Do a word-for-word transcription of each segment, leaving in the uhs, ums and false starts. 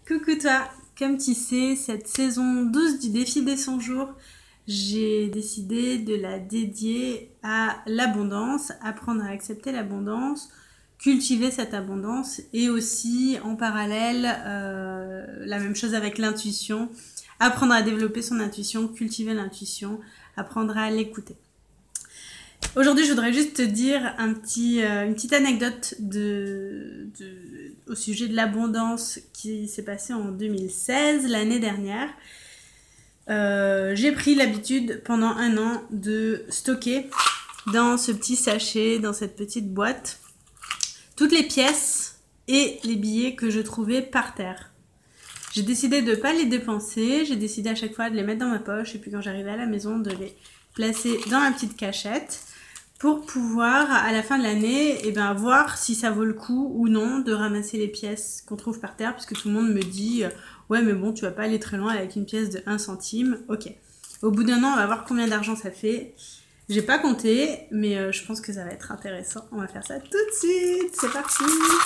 Coucou toi, comme tu sais, cette saison douze du défi des cent jours, j'ai décidé de la dédier à l'abondance, apprendre à accepter l'abondance, cultiver cette abondance et aussi en parallèle euh, la même chose avec l'intuition, apprendre à développer son intuition, cultiver l'intuition, apprendre à l'écouter. Aujourd'hui, je voudrais juste te dire un petit, euh, une petite anecdote de, de, au sujet de l'abondance qui s'est passée en deux mille seize, l'année dernière. Euh, j'ai pris l'habitude pendant un an de stocker dans ce petit sachet, dans cette petite boîte, toutes les pièces et les billets que je trouvais par terre. J'ai décidé de ne pas les dépenser, j'ai décidé à chaque fois de les mettre dans ma poche et puis quand j'arrivais à la maison de les placer dans ma petite cachette pour pouvoir à la fin de l'année eh ben, voir si ça vaut le coup ou non de ramasser les pièces qu'on trouve par terre, puisque tout le monde me dit ouais mais bon tu vas pas aller très loin avec une pièce de un centime. Ok, au bout d'un an on va voir combien d'argent ça fait. J'ai pas compté mais euh, je pense que ça va être intéressant. On va faire ça tout de suite, c'est parti.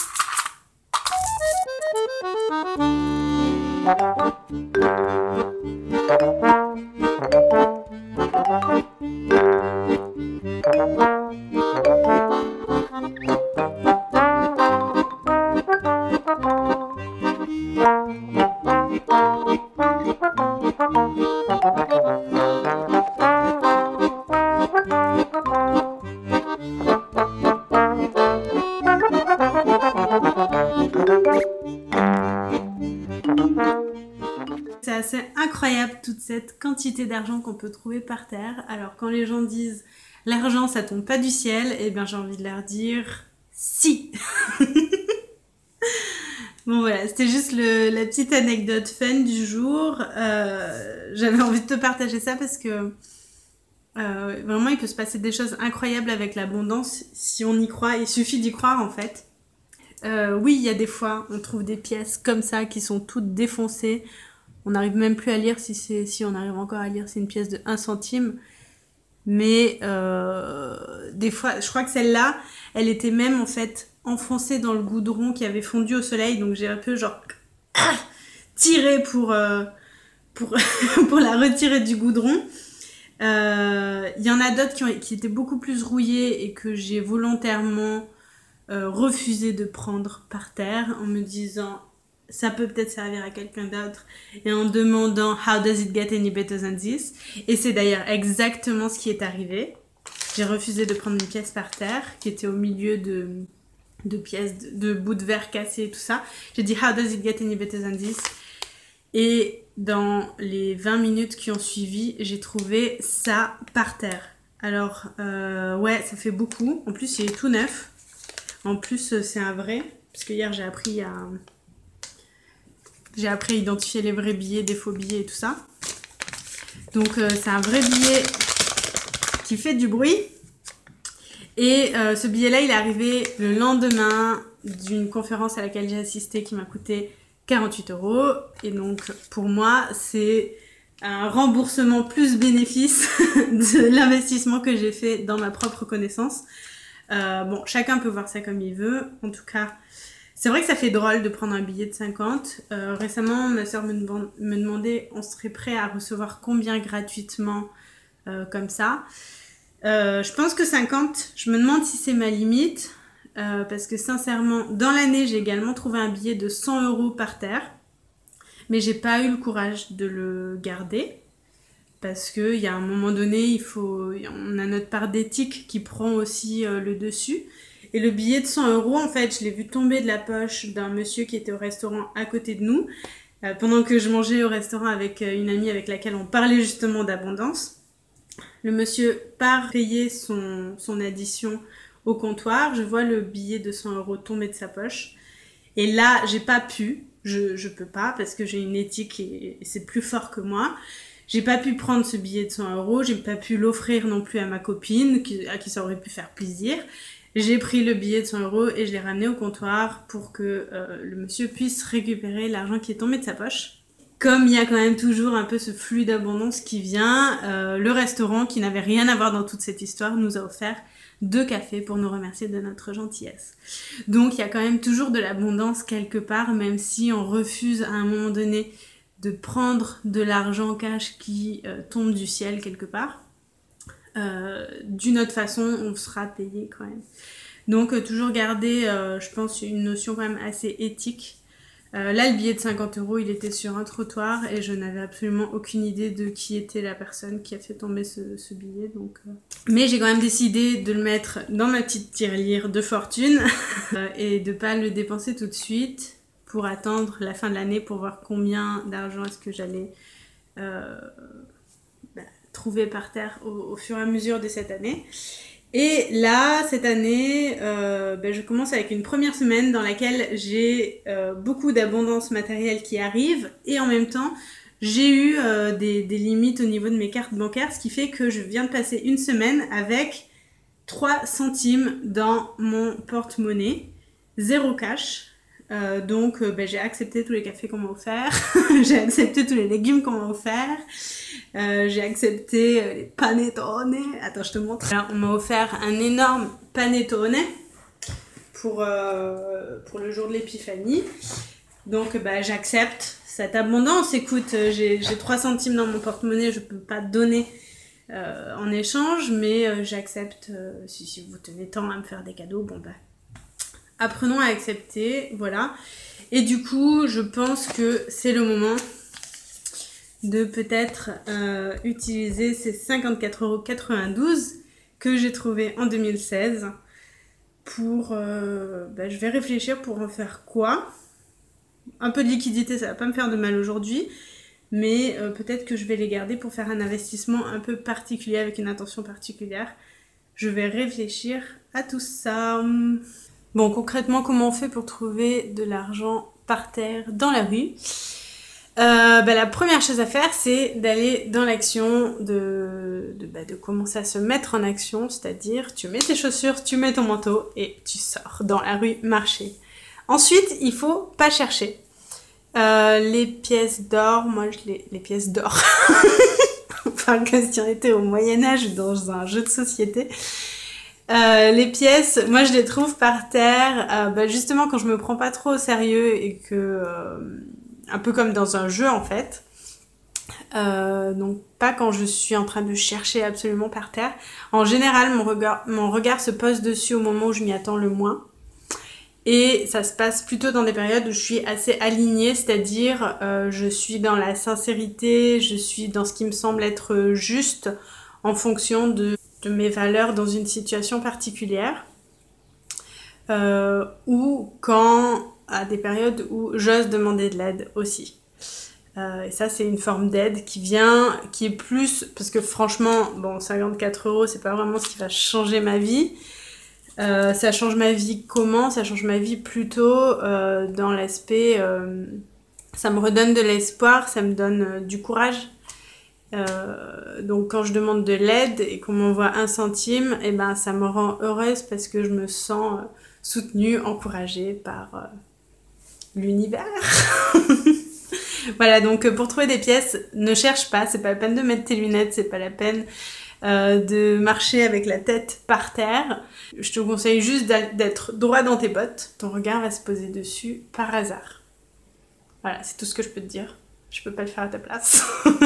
C'est assez incroyable toute cette quantité d'argent qu'on peut trouver par terre. Alors quand les gens disent l'argent ça tombe pas du ciel, eh bien j'ai envie de leur dire si. Bon voilà, c'était juste le, la petite anecdote fun du jour. Euh, j'avais envie de te partager ça parce que euh, vraiment il peut se passer des choses incroyables avec l'abondance si on y croit. Il suffit d'y croire en fait. Euh, oui, il y a des fois on trouve des pièces comme ça qui sont toutes défoncées. On n'arrive même plus à lire si c'est si on arrive encore à lire, c'est une pièce de un centime. Mais euh, des fois, je crois que celle-là, elle était même en fait enfoncée dans le goudron qui avait fondu au soleil. Donc j'ai un peu genre tiré pour, euh, pour, pour la retirer du goudron. Il euh, y en a d'autres qui, ont, qui étaient beaucoup plus rouillées et que j'ai volontairement euh, refusé de prendre par terre en me disant ça peut peut-être servir à quelqu'un d'autre et en demandant how does it get any better than this, et c'est d'ailleurs exactement ce qui est arrivé. J'ai refusé de prendre une pièce par terre qui était au milieu de, de pièces de, de bouts de verre cassés et tout ça. J'ai dit how does it get any better than this, et dans les vingt minutes qui ont suivi j'ai trouvé ça par terre. Alors euh, ouais, ça fait beaucoup, en plus il est tout neuf, en plus c'est un vrai, parce que hier j'ai appris à J'ai appris à identifier les vrais billets, des faux billets et tout ça. Donc euh, c'est un vrai billet qui fait du bruit. Et euh, ce billet-là, il est arrivé le lendemain d'une conférence à laquelle j'ai assisté qui m'a coûté quarante-huit euros. Et donc pour moi, c'est un remboursement plus bénéfice de l'investissement que j'ai fait dans ma propre connaissance. Euh, bon, chacun peut voir ça comme il veut. En tout cas, c'est vrai que ça fait drôle de prendre un billet de cinquante. Euh, récemment, ma soeur me, me demandait on serait prêt à recevoir combien gratuitement euh, comme ça. Euh, je pense que cinquante, je me demande si c'est ma limite. Euh, parce que sincèrement, dans l'année, j'ai également trouvé un billet de cent euros par terre. Mais j'ai pas eu le courage de le garder. Parce qu'il y a un moment donné, il faut, on a notre part d'éthique qui prend aussi euh, le dessus. Et le billet de cent euros, en fait, je l'ai vu tomber de la poche d'un monsieur qui était au restaurant à côté de nous, euh, pendant que je mangeais au restaurant avec euh, une amie avec laquelle on parlait justement d'abondance. Le monsieur part payer son, son addition au comptoir, je vois le billet de cent euros tomber de sa poche. Et là, j'ai pas pu, je, je peux pas, parce que j'ai une éthique et, et c'est plus fort que moi. J'ai pas pu prendre ce billet de cent euros, j'ai pas pu l'offrir non plus à ma copine, qui, à qui ça aurait pu faire plaisir. J'ai pris le billet de cent euros et je l'ai ramené au comptoir pour que euh, le monsieur puisse récupérer l'argent qui est tombé de sa poche. Comme il y a quand même toujours un peu ce flux d'abondance qui vient, euh, le restaurant, qui n'avait rien à voir dans toute cette histoire, nous a offert deux cafés pour nous remercier de notre gentillesse. Donc il y a quand même toujours de l'abondance quelque part, même si on refuse à un moment donné de prendre de l'argent cash qui euh, tombe du ciel quelque part. Euh, d'une autre façon, on sera payé quand même. Donc euh, toujours garder, euh, je pense, une notion quand même assez éthique. Euh, là, le billet de cinquante euros, il était sur un trottoir et je n'avais absolument aucune idée de qui était la personne qui a fait tomber ce, ce billet. Donc, euh... Mais j'ai quand même décidé de le mettre dans ma petite tirelire de fortune euh, et de pas le dépenser tout de suite pour attendre la fin de l'année pour voir combien d'argent est-ce que j'allais euh, bah, trouver par terre au, au fur et à mesure de cette année. Et là, cette année, euh, ben, je commence avec une première semaine dans laquelle j'ai euh, beaucoup d'abondance matérielle qui arrive et en même temps, j'ai eu euh, des, des limites au niveau de mes cartes bancaires, ce qui fait que je viens de passer une semaine avec trois centimes dans mon porte-monnaie, zéro cash. Euh, donc euh, ben, j'ai accepté tous les cafés qu'on m'a offert, j'ai accepté tous les légumes qu'on m'a offert, euh, j'ai accepté euh, les panettone. Attends, je te montre. Alors, on m'a offert un énorme panettone pour, euh, pour le jour de l'épiphanie. Donc bah, j'accepte cette abondance. Écoute, j'ai trois centimes dans mon porte-monnaie, je peux pas donner euh, en échange, mais euh, j'accepte, euh, si, si vous tenez tant à me faire des cadeaux, bon bah apprenons à accepter, voilà. Et du coup, je pense que c'est le moment de peut-être euh, utiliser ces cinquante-quatre euros quatre-vingt-douze que j'ai trouvé en deux mille seize pour... Euh, bah, je vais réfléchir pour en faire quoi. Un peu de liquidité, ça va pas me faire de mal aujourd'hui, mais euh, peut-être que je vais les garder pour faire un investissement un peu particulier avec une intention particulière. Je vais réfléchir à tout ça. Bon, concrètement, comment on fait pour trouver de l'argent par terre dans la rue ? euh, bah, La première chose à faire, c'est d'aller dans l'action, de, de, bah, de commencer à se mettre en action, c'est-à-dire tu mets tes chaussures, tu mets ton manteau et tu sors dans la rue marcher. Ensuite, il faut pas chercher. Euh, les pièces d'or, moi je les, les pièces d'or, enfin que si on était au Moyen-Âge dans un jeu de société. Euh, les pièces, moi je les trouve par terre, euh, bah justement quand je me prends pas trop au sérieux et que, euh, un peu comme dans un jeu en fait, euh, donc pas quand je suis en train de chercher absolument par terre. En général, mon regard, mon regard se pose dessus au moment où je m'y attends le moins. Et ça se passe plutôt dans des périodes où je suis assez alignée, c'est-à-dire euh, je suis dans la sincérité, je suis dans ce qui me semble être juste en fonction de de mes valeurs dans une situation particulière, euh, ou quand à des périodes où j'ose demander de l'aide aussi. Euh, et ça, c'est une forme d'aide qui vient, qui est plus, parce que franchement, bon, cinquante-quatre euros, c'est pas vraiment ce qui va changer ma vie. Euh, ça change ma vie comment ? Ça change ma vie plutôt euh, dans l'aspect, euh, ça me redonne de l'espoir, ça me donne euh, du courage. Euh, donc quand je demande de l'aide et qu'on m'envoie un centime, et eh ben ça me rend heureuse parce que je me sens euh, soutenue, encouragée par euh, l'univers. Voilà, donc pour trouver des pièces, ne cherche pas, c'est pas la peine de mettre tes lunettes, c'est pas la peine euh, de marcher avec la tête par terre. Je te conseille juste d'être droit dans tes bottes, ton regard va se poser dessus par hasard. Voilà, c'est tout ce que je peux te dire, je peux pas le faire à ta place.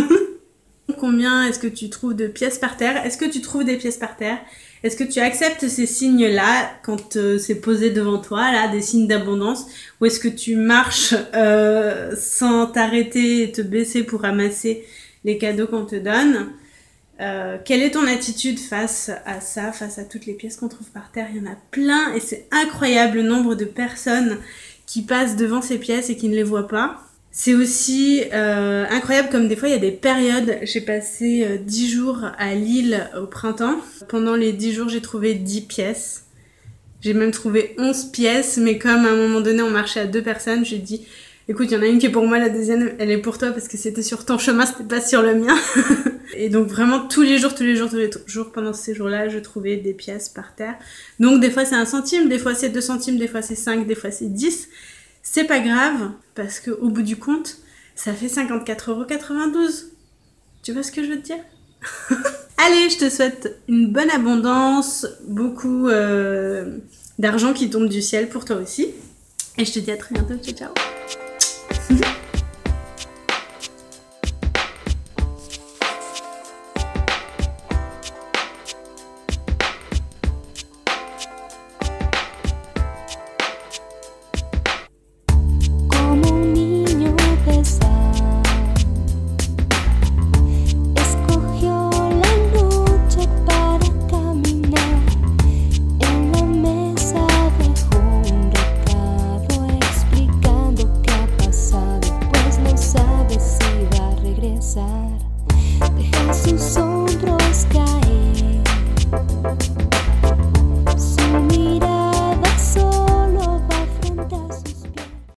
Combien est-ce que tu trouves de pièces par terre ? Est-ce que tu trouves des pièces par terre ? Est-ce que tu acceptes ces signes-là quand euh, c'est posé devant toi, là, des signes d'abondance ? Ou est-ce que tu marches euh, sans t'arrêter et te baisser pour ramasser les cadeaux qu'on te donne ? euh, Quelle est ton attitude face à ça, face à toutes les pièces qu'on trouve par terre ? Il y en a plein et c'est incroyable le nombre de personnes qui passent devant ces pièces et qui ne les voient pas. C'est aussi euh, incroyable comme des fois il y a des périodes, j'ai passé euh, dix jours à Lille au printemps. Pendant les dix jours j'ai trouvé dix pièces. J'ai même trouvé onze pièces, mais comme à un moment donné on marchait à deux personnes, j'ai dit écoute, il y en a une qui est pour moi, la deuxième elle est pour toi parce que c'était sur ton chemin, c'était pas sur le mien. Et donc vraiment tous les jours, tous les jours, tous les jours pendant ces jours-là, je trouvais des pièces par terre. Donc des fois c'est un centime, des fois c'est deux centimes, des fois c'est cinq, des fois c'est dix. C'est pas grave, parce qu'au bout du compte, ça fait cinquante-quatre euros quatre-vingt-douze. Tu vois ce que je veux te dire ? Allez, je te souhaite une bonne abondance, beaucoup euh, d'argent qui tombe du ciel pour toi aussi. Et je te dis à très bientôt. Ciao, ciao. Deja sus ojos